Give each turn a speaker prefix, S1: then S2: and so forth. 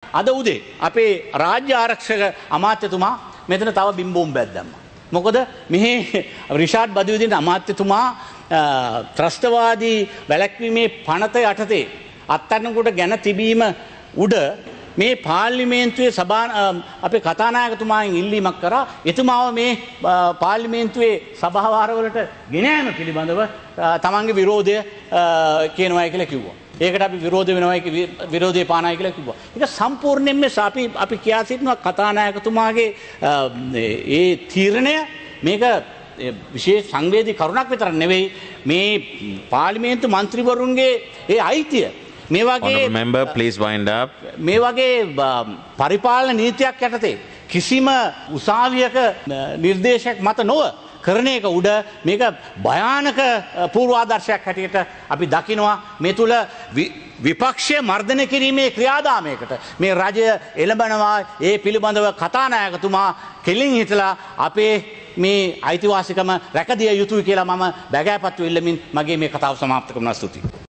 S1: අද උදේ අපේ රාජ්‍ය ආරක්ෂක අමාත්‍යතුමා මෙතන තව බිම්බෝම්බයක් දැම්මා. මොකද මෙහි රිෂාඩ් බදුවිදින අමාත්‍යතුමා ත්‍රස්තවාදී වැළැක්වීමේ පනත යටතේ අත්අඩංගුවට ගැන තිබීම උඩ මේ පාර්ලිමේන්තුවේ අපේ කතානායකතුමාගෙන් ඉල්ලීමක් කරා එතුමාව මේ පාර්ලිමේන්තුවේ සභාවාරවලට ගෙන යාම පිළිබඳව තමන්ගේ විරෝධය කියනවා කියලා කිව්වා. ඒකට අපි විරෝධය පානයි කියලා කිව්වා. ඒක සම්පූර්ණයෙන්ම අපි කියා සිටිනවා කතානායකතුමාගේ ඒ තීරණය මේක විශේෂ සංවේදී කරුණක් විතරක් නෙවෙයි මේ පාර්ලිමේන්තු මන්ත්‍රීවරුන්ගේ ඒ අයිතිය මේ වගේ
S2: member please wind up
S1: මේ වගේ පරිපාලන නීතියක් යටතේ කිසිම උසාවියක නිර්දේශයක් මත නොව කරන එක උඩ මේක භයානක පූර්වාදර්ශයක් හැටියට අපි දකිනවා මේ තුල විපක්ෂය මර්ධනය කිරීමේ ක්‍රියාදාමයකට මේ රජය එළඹනවා ඒ පිළිබඳව කතානායකතුමා කෙලින් හිටලා අපේ මේ අයිතිවාසිකම රැකදිය යුතුයි කියලා මම බැගෑපත්ව ඉල්ලමින් මගේ මේ කතාව සමාප්ත කරනවා. ස්තුතියි.